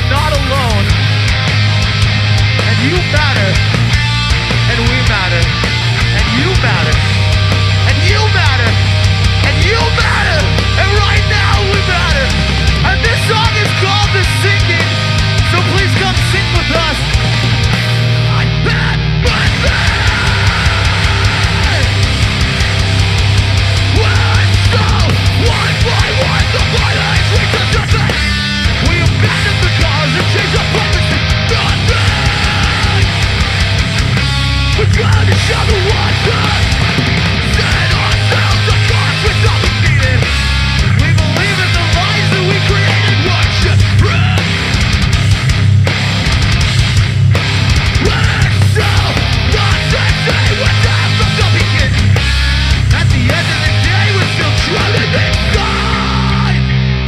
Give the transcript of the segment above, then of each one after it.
not alone. And you matter. And we matter. And you matter. And you matter. And you matter. And right now we matter. And this song is called The Singing. So please come sing with us. I'm bad, but one by one, the violence we conducted. We abandoned the cause and changed our purpose to nothing. We're trying to show the wonder. Set ourselves the course without repeating. We believe in the lies that we created. Worship, we're so nonsense with that from the beginning. At the end of the day, we're still drowning inside.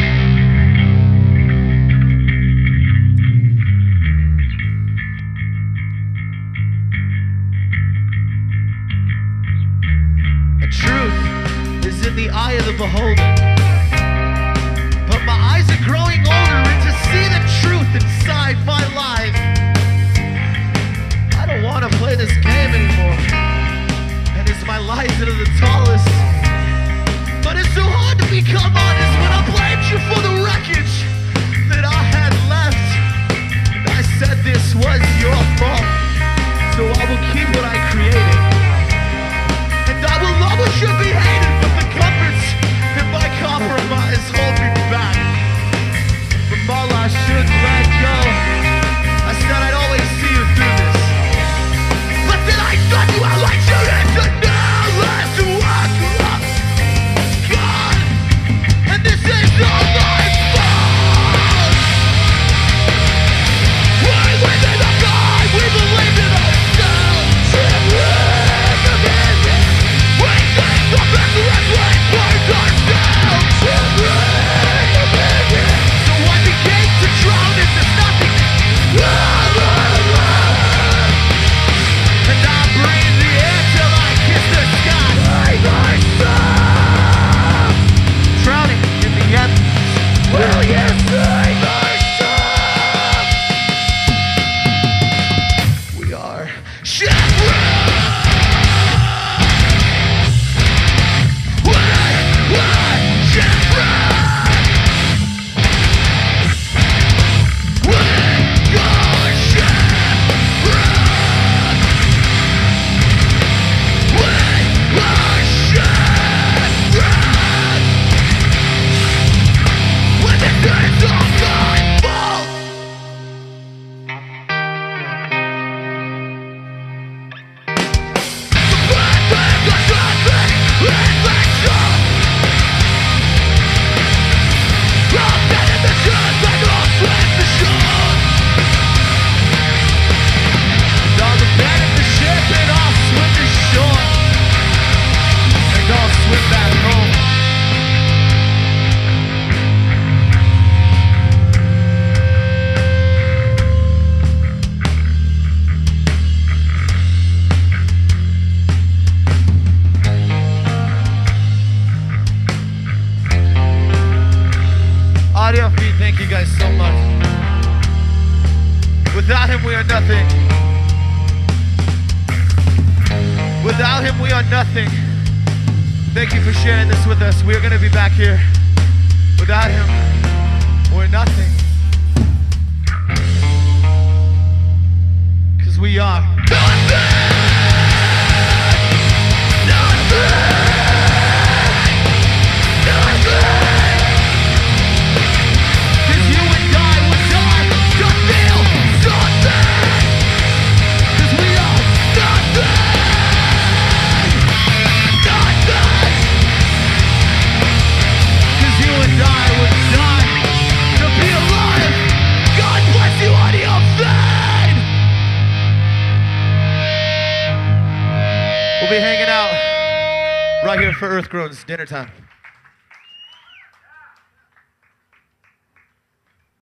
And truth is in the eye of the beholder. But my eyes are growing older, and to see the truth inside my life, I don't want to play this game anymore. And it's my lies that are the tallest. But it's so hard to become honest when I blamed you for the wreckage that I had left. And I said this was your fault, so I will keep what I created. And I will love what should be hated, but the comforts in my compromise hold me back. From all I should let go, I said I'd always see you through this. But then I thought you out like Judas and now let's walk up. God, and this is all my fault. We live in a God, we believe in ourselves. We think the best of us, we find ourselves. So I began to drown into nothing. And I breathe the air till I kiss the sky. Myself, drowning in the emptiness. Will you save myself? We are shipwrecked. We're shipwrecked. AudioFeed, thank you guys so much. Without him, we are nothing. Without him, we are nothing. Thank you for sharing this with us. We are going to be back here. Without him, we're nothing. Because we are nothing. We'll be hanging out right here for Earth Groans dinner time.